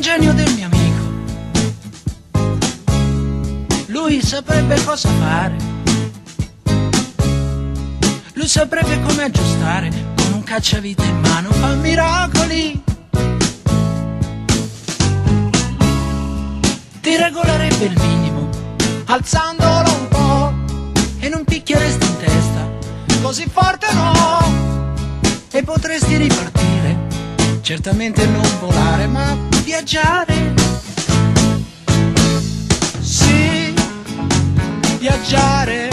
genio del mio amico. Lui saprebbe cosa fare. Lui saprebbe come aggiustare. Con un cacciavite in mano fa miracoli. Ti regolerebbe il minimo, alzandolo un po', e non picchieresti in testa, così forte no. E potresti ripartire, certamente non volare, ma viaggiare. Sì, viaggiare.